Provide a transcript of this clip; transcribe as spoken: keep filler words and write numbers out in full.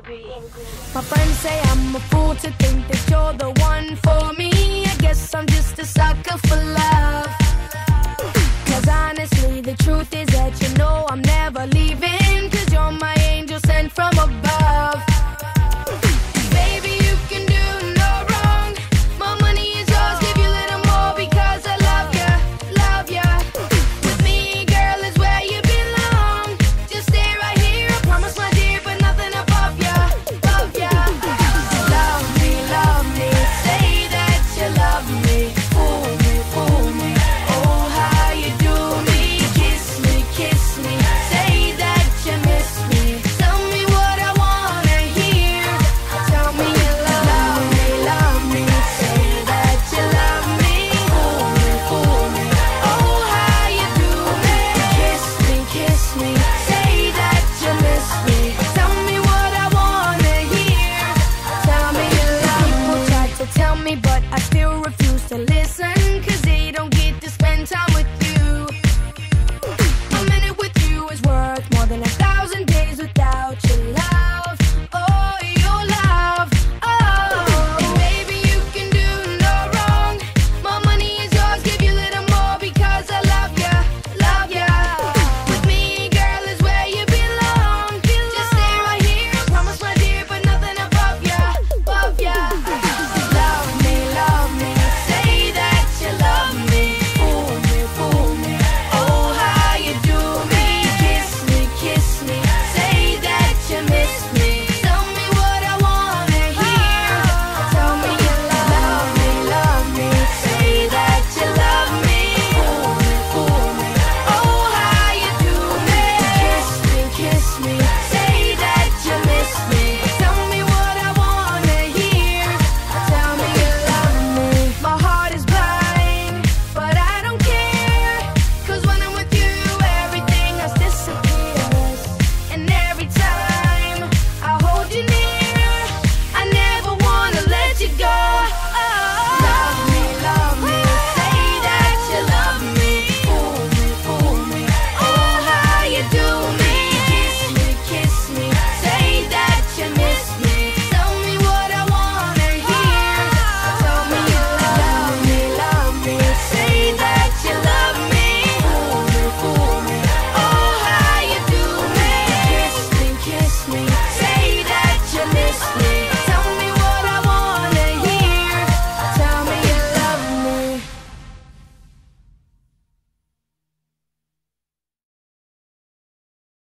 My friends say I'm a fool to think that you're the one for me. I guess I'm just a sucker for love. Cause honestly, the truth is that you know I'm never leaving. Cause you're my